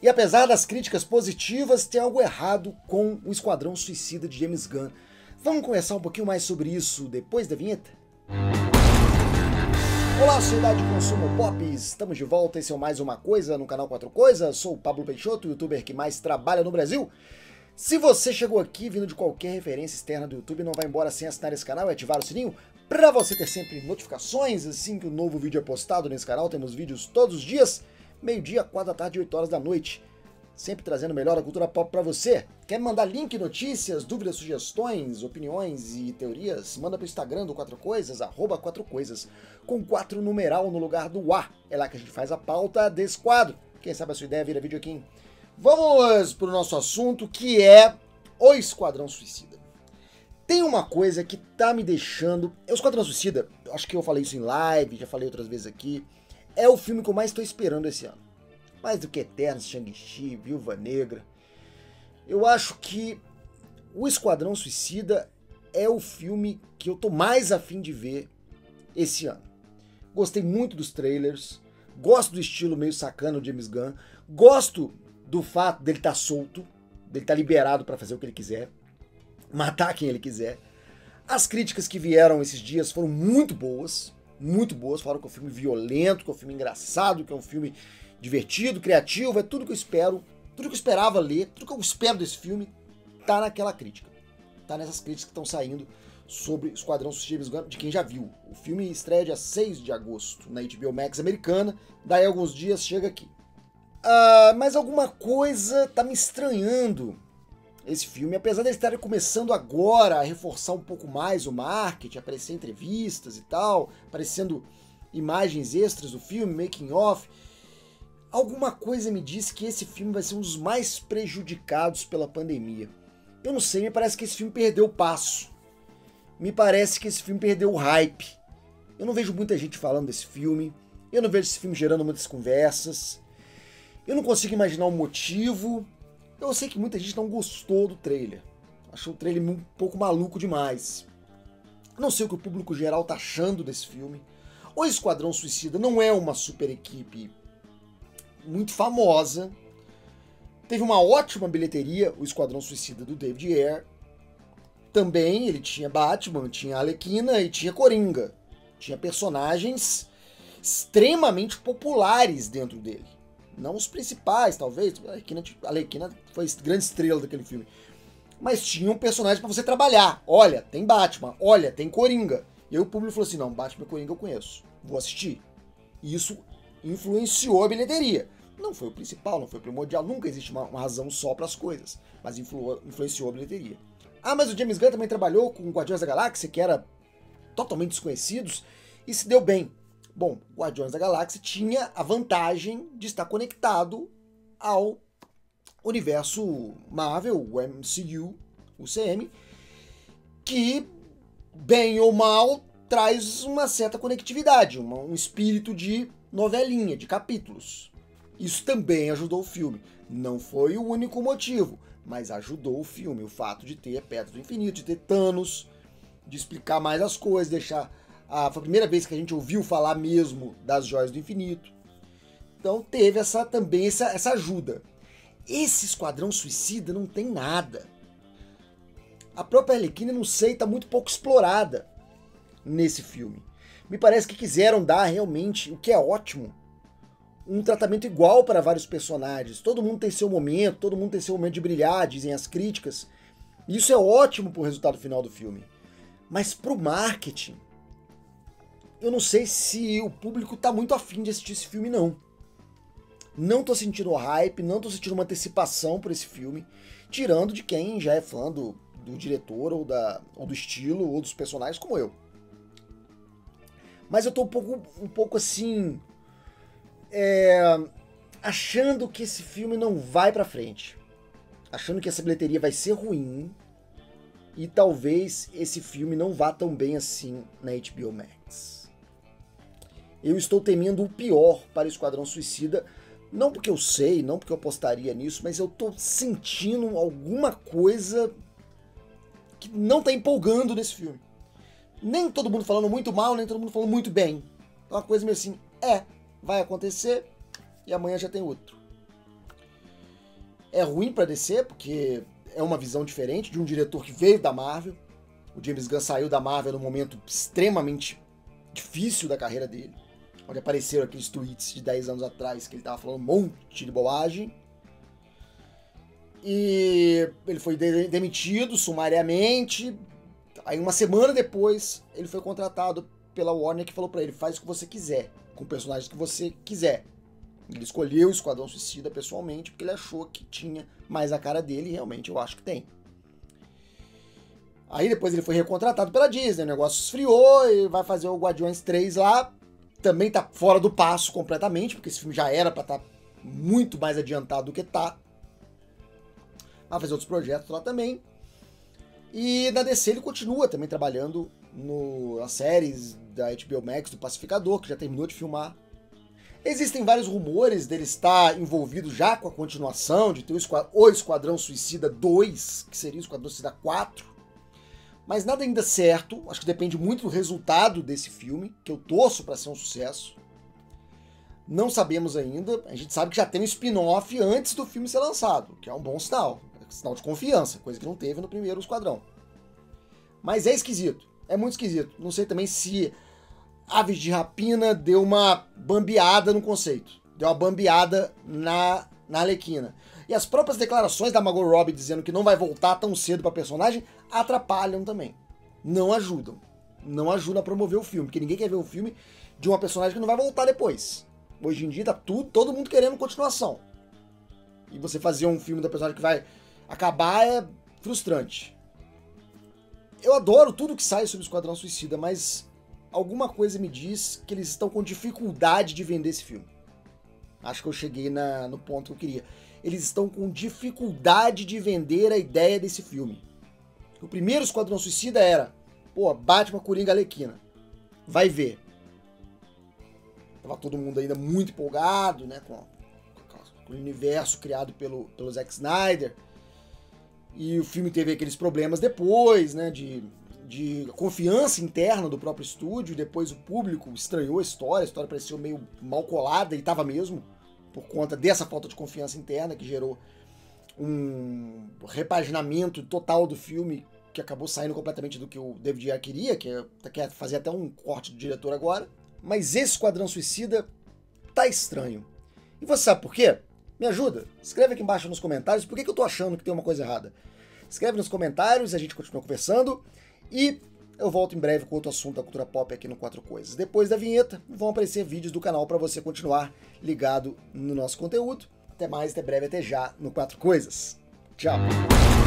E apesar das críticas positivas, tem algo errado com o Esquadrão Suicida de James Gunn. Vamos conversar um pouquinho mais sobre isso depois da vinheta? Olá, sociedade de consumo pop, estamos de volta, esse é o Mais Uma Coisa no canal Quatro Coisas, sou o Pablo Peixoto, o youtuber que mais trabalha no Brasil. Se você chegou aqui vindo de qualquer referência externa do YouTube, não vai embora sem assinar esse canal e ativar o sininho para você ter sempre notificações assim que o novo vídeo é postado nesse canal. Temos vídeos todos os dias, meio-dia, 4 da tarde e 8 horas da noite. Sempre trazendo o melhor da cultura pop para você. Quer me mandar link, notícias, dúvidas, sugestões, opiniões e teorias? Manda pro Instagram do Quatro Coisas, @4coisas, com 4 numeral no lugar do A. É lá que a gente faz a pauta desse quadro. Quem sabe a sua ideia vira vídeo aqui. Vamos pro nosso assunto, que é o Esquadrão Suicida. Tem uma coisa que tá me deixando... O Esquadrão Suicida, acho que eu falei isso em live, já falei outras vezes aqui, é o filme que eu mais tô esperando esse ano. Mais do que Eternos, Shang-Chi, Viúva Negra. Eu acho que o Esquadrão Suicida é o filme que eu tô mais afim de ver esse ano. Gostei muito dos trailers, gosto do estilo meio sacana do James Gunn, gosto do fato dele estar solto, dele estar liberado para fazer o que ele quiser, matar quem ele quiser. As críticas que vieram esses dias foram muito boas, falaram que é um filme violento, que é um filme engraçado, que é um filme divertido, criativo, é tudo que eu espero, tudo que eu esperava ler, tudo que eu espero desse filme tá naquela crítica. Tá nessas críticas que estão saindo sobre o Esquadrão Suicida de quem já viu. O filme estreia dia 6 de agosto na HBO Max americana, daí alguns dias chega aqui. Mas alguma coisa tá me estranhando esse filme, apesar de eles estarem começando agora a reforçar um pouco mais o marketing, aparecer entrevistas e tal, aparecendo imagens extras do filme, making of. Alguma coisa me diz que esse filme vai ser um dos mais prejudicados pela pandemia. Eu não sei, me parece que esse filme perdeu o passo. Me parece que esse filme perdeu o hype. Eu não vejo muita gente falando desse filme. Eu não vejo esse filme gerando muitas conversas. Eu não consigo imaginar um motivo. Eu sei que muita gente não gostou do trailer. Achou o trailer um pouco maluco demais. Não sei o que o público geral tá achando desse filme. O Esquadrão Suicida não é uma super equipe muito famosa. Teve uma ótima bilheteria, o Esquadrão Suicida do David Ayer. Também ele tinha Batman, tinha Arlequina e tinha Coringa. Tinha personagens extremamente populares dentro dele. Não os principais, talvez. A Arlequina foi a grande estrela daquele filme. Mas tinha um personagem pra você trabalhar. Olha, tem Batman. Olha, tem Coringa. E aí o público falou assim, não, Batman e Coringa eu conheço. Vou assistir. E isso influenciou a bilheteria. Não foi o principal, não foi o primordial, nunca existe uma razão só para as coisas, mas influenciou a bilheteria. Mas o James Gunn também trabalhou com Guardiões da Galáxia, que era totalmente desconhecidos, e se deu bem. Bom, Guardiões da Galáxia tinha a vantagem de estar conectado ao universo Marvel, o MCU, o CM, que, bem ou mal, traz uma certa conectividade, um espírito de novelinha, de capítulos. Isso também ajudou o filme. Não foi o único motivo, mas ajudou o filme. O fato de ter Pedra do Infinito, de ter Thanos, de explicar mais as coisas, deixar... foi a primeira vez que a gente ouviu falar mesmo das Joias do Infinito. Então teve também essa ajuda. Esse Esquadrão Suicida não tem nada. A própria Arlequina, não sei, tá muito pouco explorada nesse filme. Me parece que quiseram dar realmente, o que é ótimo, um tratamento igual para vários personagens. Todo mundo tem seu momento, todo mundo tem seu momento de brilhar, dizem as críticas. E isso é ótimo pro resultado final do filme. Mas pro marketing, eu não sei se o público tá muito afim de assistir esse filme, não. Não tô sentindo hype, não tô sentindo uma antecipação por esse filme, tirando de quem já é fã do diretor, ou do estilo, ou dos personagens, como eu. Mas eu tô um pouco assim... achando que esse filme não vai pra frente. Achando que essa bilheteria vai ser ruim. E talvez esse filme não vá tão bem assim na HBO Max. Eu estou temendo o pior para o Esquadrão Suicida. Não porque eu sei, não porque eu apostaria nisso, mas eu tô sentindo alguma coisa que não tá empolgando nesse filme. Nem todo mundo falando muito mal, nem todo mundo falando muito bem. É uma coisa meio assim, vai acontecer e amanhã já tem outro. É ruim pra DC, porque é uma visão diferente de um diretor que veio da Marvel. O James Gunn saiu da Marvel num momento extremamente difícil da carreira dele, onde apareceram aqueles tweets de 10 anos atrás que ele tava falando um monte de bobagem. E ele foi demitido sumariamente. Aí uma semana depois ele foi contratado pela Warner, que falou pra ele: faz o que você quiser, com o personagem que você quiser. Ele escolheu o Esquadrão Suicida pessoalmente porque ele achou que tinha mais a cara dele, e realmente eu acho que tem. Aí depois ele foi recontratado pela Disney, o negócio esfriou e vai fazer o Guardiões 3 lá. Também tá fora do passo completamente, porque esse filme já era pra estar muito mais adiantado do que tá. Vai fazer outros projetos lá também. E na DC ele continua também trabalhando nas séries da HBO Max do Pacificador, que já terminou de filmar. Existem vários rumores dele estar envolvido já com a continuação, de ter o Esquadrão Suicida 2, que seria o Esquadrão Suicida 4. Mas nada ainda certo, acho que depende muito do resultado desse filme, que eu torço para ser um sucesso. Não sabemos ainda, a gente sabe que já tem um spin-off antes do filme ser lançado, que é um bom sinal, sinal de confiança, coisa que não teve no primeiro Esquadrão. Mas é esquisito, é muito esquisito. Não sei também se Aves de Rapina deu uma bambeada no conceito, deu uma bambeada na Arlequina. E as próprias declarações da Margot Robbie dizendo que não vai voltar tão cedo pra personagem atrapalham também. Não ajudam. Não ajudam a promover o filme, porque ninguém quer ver um filme de uma personagem que não vai voltar depois. Hoje em dia tá todo mundo querendo continuação. E você fazer um filme da personagem que vai acabar é frustrante. Eu adoro tudo que sai sobre o Esquadrão Suicida, mas alguma coisa me diz que eles estão com dificuldade de vender esse filme. Acho que eu cheguei no ponto que eu queria. Eles estão com dificuldade de vender a ideia desse filme. O primeiro Esquadrão Suicida era, pô, Batman, Coringa, Arlequina. Vai ver. Tava todo mundo ainda muito empolgado, né, com o universo criado pelo Zack Snyder. E o filme teve aqueles problemas depois, né, de confiança interna do próprio estúdio. Depois o público estranhou a história pareceu meio mal colada, e tava mesmo, por conta dessa falta de confiança interna que gerou um repaginamento total do filme, que acabou saindo completamente do que o David Ayer queria, que quer fazer até um corte do diretor agora. Mas esse Esquadrão Suicida tá estranho. E você sabe por quê? Me ajuda? Escreve aqui embaixo nos comentários por que eu tô achando que tem uma coisa errada. Escreve nos comentários, a gente continua conversando. E eu volto em breve com outro assunto da cultura pop aqui no Quatro Coisas. Depois da vinheta, vão aparecer vídeos do canal para você continuar ligado no nosso conteúdo. Até mais, até breve, até já no Quatro Coisas. Tchau!